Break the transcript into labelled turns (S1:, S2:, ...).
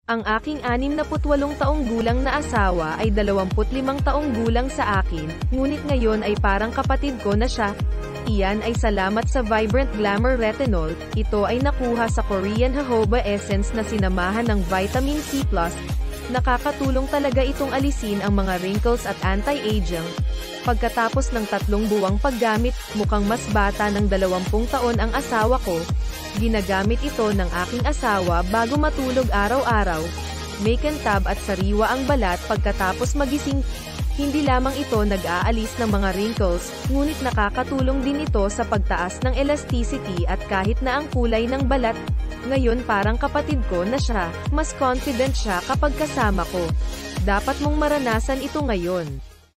S1: Ang aking 68 taong gulang na asawa ay 25 taong gulang sa akin, ngunit ngayon ay parang kapatid ko na siya. Iyan ay salamat sa Vibrant Glamour Retinol. Ito ay nakuha sa Korean jojoba essence na sinamahan ng vitamin C+. Nakakatulong talaga itong alisin ang mga wrinkles at anti-aging. Pagkatapos ng 3 buwang paggamit, mukhang mas bata ng 20 taon ang asawa ko. Ginagamit ito ng aking asawa bago matulog araw-araw. May kintab at sariwa ang balat pagkatapos magising. Hindi lamang ito nag-aalis ng mga wrinkles, ngunit nakakatulong din ito sa pagtaas ng elasticity at kahit na ang kulay ng balat. Ngayon parang kapatid ko na siya, mas confident siya kapag kasama ko. Dapat mong maranasan ito ngayon.